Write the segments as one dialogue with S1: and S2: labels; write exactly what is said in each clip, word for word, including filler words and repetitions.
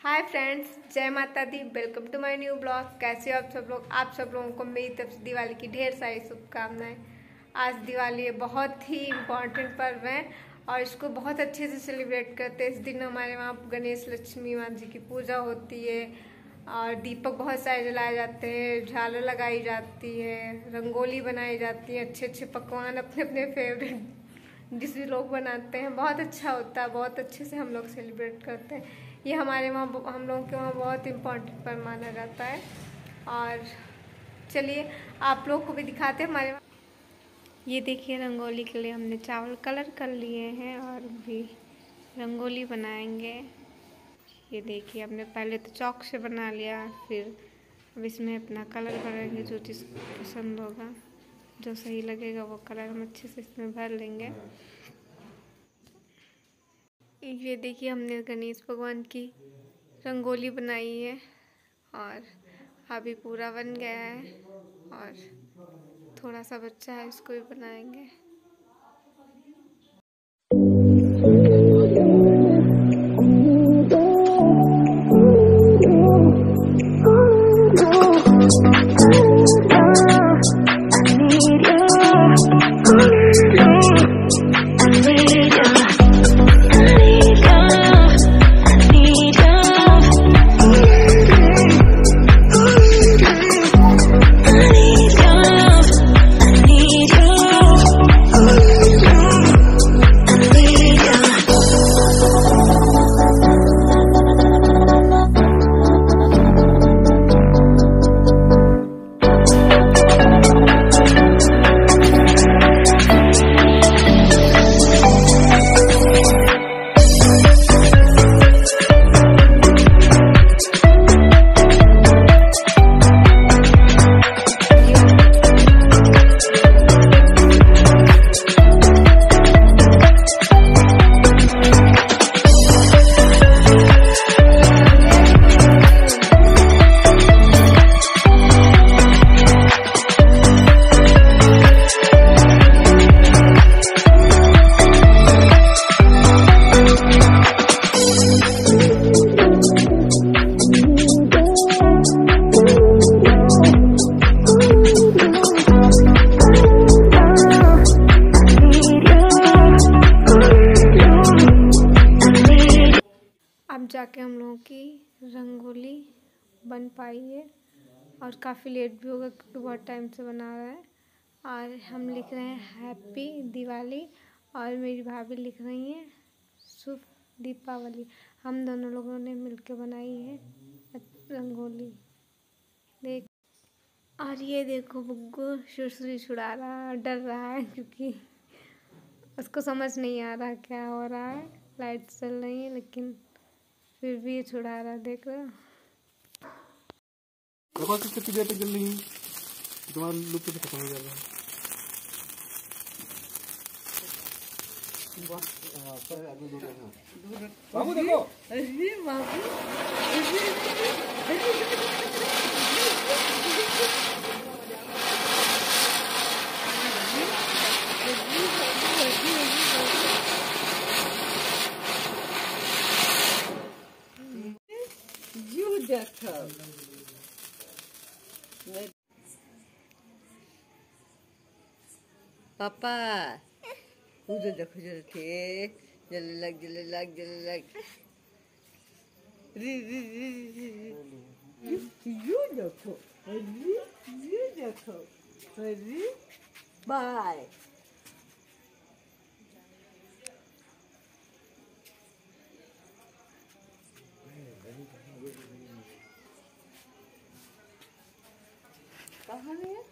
S1: हाय friends, जय माता दी। Welcome to my new blog. कैसे हो आप सब लोग? आप सब लोगों को मेरी तरफ से दिवाली की ढेर सारी शुभकामनाएं। आज दिवाली बहुत ही इम्पॉर्टेंट पर्व है और इसको बहुत अच्छे से सेलिब्रेट करते हैं। इस दिन हमारे वहाँ गणेश लक्ष्मी माँ जी की पूजा होती है और दीपक बहुत सारे जलाए जाते हैं, झालर लगाई जाती है, रंगोली बनाई जाती है, अच्छे अच्छे पकवान अपने अपने फेवरेट जिस भी लोग बनाते हैं। बहुत अच्छा होता है, बहुत अच्छे से हम लोग सेलिब्रेट करते हैं। ये हमारे वहाँ हम लोगों के वहाँ बहुत इम्पोर्टेंट पर्व माना जाता है। और चलिए आप लोग को भी दिखाते हैं हमारे वहाँ। ये देखिए, रंगोली के लिए हमने चावल कलर कर लिए हैं और भी रंगोली बनाएंगे। ये देखिए, हमने पहले तो चौक से बना लिया, फिर अब इसमें अपना कलर भरेंगे। जो चीज़ पसंद होगा, जो सही लगेगा वो कलर हम अच्छे से इसमें भर लेंगे। ये देखिए, हमने गणेश भगवान की रंगोली बनाई है और अभी पूरा बन गया है और थोड़ा सा बच्चा है, इसको भी बनाएंगे। अब जाके हम लोगों की रंगोली बन पाई है और काफ़ी लेट भी होगा क्योंकि बहुत टाइम से बना रहा है। और हम लिख रहे हैं हैप्पी दिवाली और मेरी भाभी लिख रही हैं शुभ दीपावली। हम दोनों लोगों ने मिलकर बनाई है रंगोली। देख, और ये देखो, बुग्गू सुरसुरी छुड़ा रहा है, डर रहा है क्योंकि उसको समझ नहीं आ रहा क्या हो रहा है। लाइट चल रही है लेकिन फिर भी ये छुड़ा रहा। देख रहे हो,
S2: देखो कितनी देर तक जल रही है, तुम्हारा लुक तो खत्म हो जा रहा है। बाबू देखो,
S1: अरे बाबू,
S3: पापा उधर देखो, जल थे, जल लग जल लग जल लग री री री री यू देखो, अरे ये देखो, अरे बाय। कहाँ है?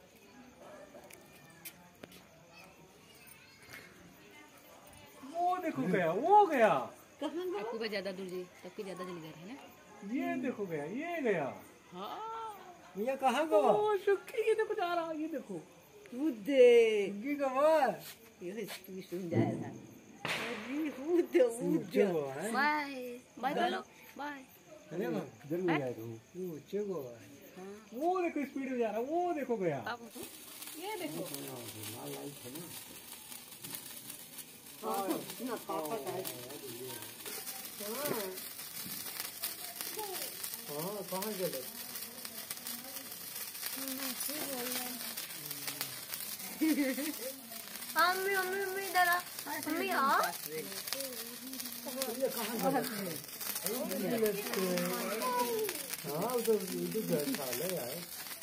S2: वो देखो गया, वो गया।
S3: कहाँ गया?
S4: आपको का ज्यादा दूर जी, सबके ज्यादा जल गया है ना।
S2: ये देखो गया, ये गया।
S3: हाँ,
S2: ये कहाँ गया?
S3: ओ सुखी, ये देखो जा रहा, ये देखो उदे
S2: ये गवा,
S3: ये तू सुन जाएगा। अरे उदे उदे
S4: बाय बाय बोलो बाय।
S2: अरे वाह, जल गया तू। वो चेगो है। वो देखो स्पीड में जा रहा, वो देखो गया।
S3: ये देखो
S5: ना पापा का हाँ
S2: कहाँ चले?
S1: हाँ मम्मी मम्मी मम्मी इधर आ मम्मी हाँ
S2: ये कहाँ चले? हाँ उधर उधर घर साले यार।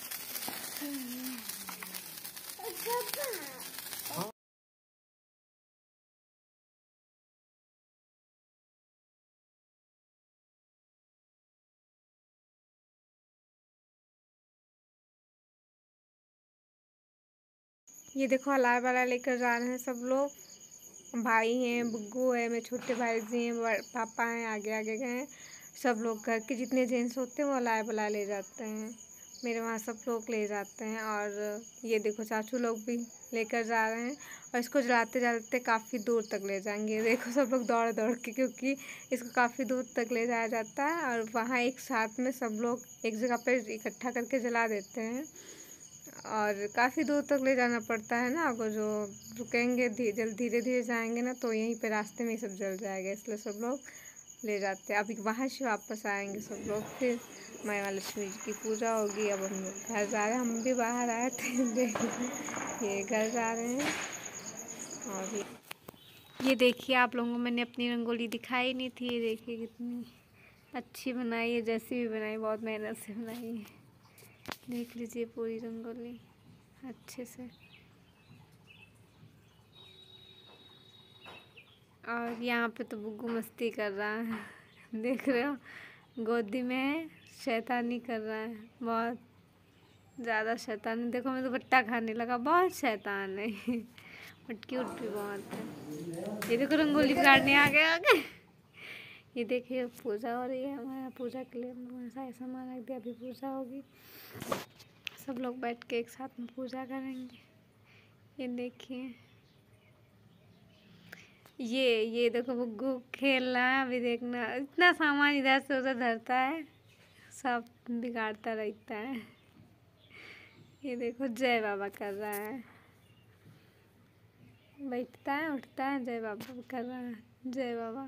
S1: ये देखो अलाय वाला लेकर जा रहे हैं सब लोग। भाई हैं, बुग्गू है, मेरे छोटे भाई जी हैं, बड़- पापा हैं, आगे आगे गए हैं। सब लोग घर के जितने जेंट्स होते हैं वो अलाय वाला ले जाते हैं। मेरे वहाँ सब लोग ले जाते हैं। और ये देखो चाचू लोग भी लेकर जा रहे हैं और इसको जलाते जलाते काफ़ी दूर तक ले जाएंगे। देखो सब लोग दौड़ दौड़ के, क्योंकि इसको काफ़ी दूर तक ले जाया जाता है और वहाँ एक साथ में सब लोग एक जगह पर इकट्ठा करके जला देते हैं। और काफ़ी दूर तक ले जाना पड़ता है ना, अगर जो रुकेंगे धी, जल्द धीरे धीरे जाएंगे ना तो यहीं पे रास्ते में ही सब जल जाएगा, इसलिए सब लोग ले जाते हैं। अभी वहाँ से वापस आएंगे सब लोग, फिर माँ महालक्ष्मी जी की पूजा होगी। अब हम लोग घर जा रहे हैं, हम भी बाहर आए थे देख ये घर जा रहे हैं। और ये, ये देखिए आप लोगों को मैंने अपनी रंगोली दिखाई नहीं थी, ये देखिए कितनी अच्छी बनाई है, जैसी भी बनाई बहुत मेहनत से बनाई है। देख लीजिए पूरी रंगोली अच्छे से। और यहाँ पे तो बुग्गू मस्ती कर रहा है देख रहे हो, गोदी में है, शैतानी कर रहा है, बहुत ज़्यादा शैतानी। देखो मैं तो बट्टा खाने लगा, बहुत शैतान है बट क्यूट भी बहुत है। ये देखो रंगोली बिगाड़ने आ गया आगे। ये देखिए पूजा हो रही है, हमारा पूजा के लिए हम लोगों ने सारा सामान रख दिया, अभी पूजा होगी। सब लोग बैठ के एक साथ में पूजा करेंगे। ये देखिए ये ये देखो बुग्गू खेल रहा है, अभी देखना इतना सामान इधर से उधर धरता है, सब बिगाड़ता रहता है। ये देखो जय बाबा कर रहा है, बैठता है उठता है, जय बाबा कर रहा है, जय बाबा।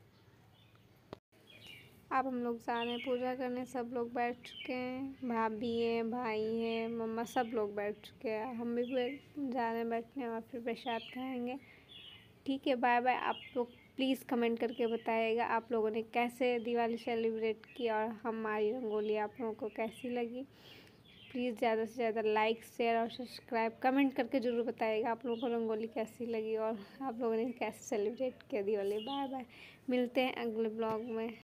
S1: अब हम लोग जा रहे हैं पूजा करने, सब लोग बैठ चुके हैं, भाभी हैं, भाई हैं, मम्मा, सब लोग बैठ चुके हैं। हम भी बैठ जा रहे हैं बैठने और फिर प्रसाद खाएंगे। ठीक है, बाय बाय। आप लोग प्लीज़ कमेंट करके बताइएगा आप लोगों ने कैसे दिवाली सेलिब्रेट की और हमारी रंगोली आप लोगों को कैसी लगी। प्लीज़ ज़्यादा से ज़्यादा लाइक शेयर और सब्सक्राइब कमेंट करके ज़रूर बताइएगा आप लोगों को रंगोली कैसी लगी और आप लोगों ने कैसे सेलिब्रेट किया दिवाली। बाय बाय, मिलते हैं अगले ब्लॉग में।